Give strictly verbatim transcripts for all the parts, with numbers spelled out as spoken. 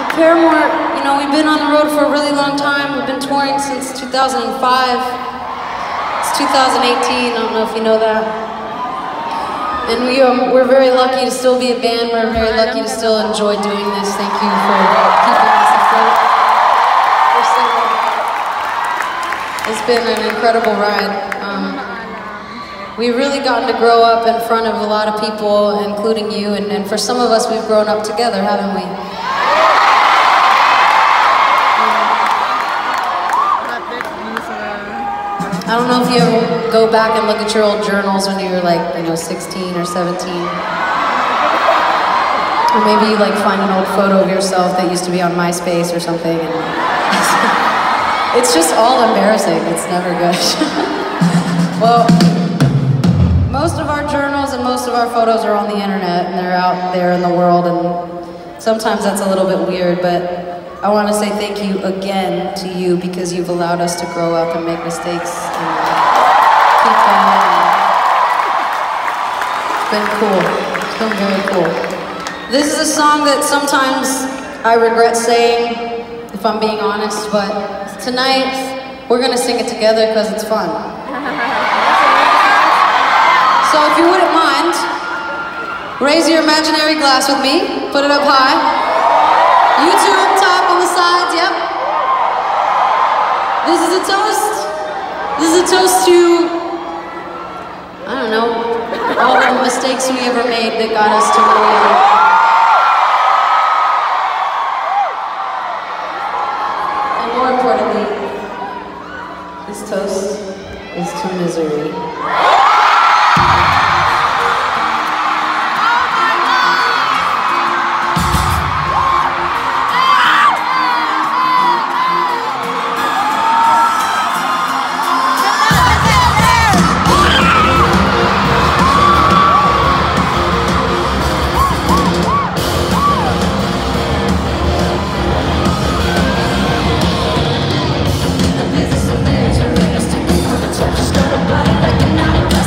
So Paramore, you know, we've been on the road for a really long time. We've been touring since two thousand five. It's two thousand eighteen, I don't know if you know that. And we, um, we're very lucky to still be a band. We're very lucky to still enjoy doing this. Thank you for keeping us afloat. It's been an incredible ride. Um, we've really gotten to grow up in front of a lot of people, including you, and, and for some of us, we've grown up together, haven't we? I don't know if you ever go back and look at your old journals when you were like, you know, sixteen or seventeen. Or maybe you like find an old photo of yourself that used to be on MySpace or something. And it's just all embarrassing. It's never good. Well, most of our journals and most of our photos are on the internet and they're out there in the world, and sometimes that's a little bit weird, but I want to say thank you again to you because you've allowed us to grow up and make mistakes and keep going. It's been cool. It's been very cool. This is a song that sometimes I regret saying, if I'm being honest, but tonight we're going to sing it together because it's fun. So if you wouldn't mind, raise your imaginary glass with me, put it up high. You two up top on the sides, yep. This is a toast. This is a toast to, I don't know, all the mistakes we ever made that got us to where we are. And more importantly, this toast is to misery. Just got a body like an hour.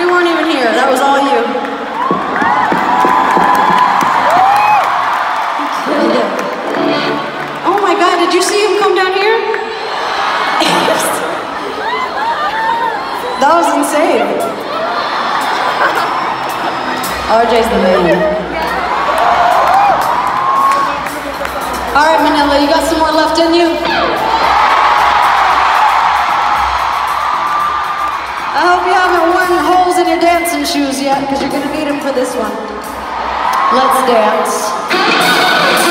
We weren't even here. That was all you. You killed it. Oh my God, did you see him come down here? That was insane. R J's the man. All right, Manila, you got some more left in you? I hope you haven't worn holes in your dancing shoes yet, because you're going to need them for this one. Let's dance.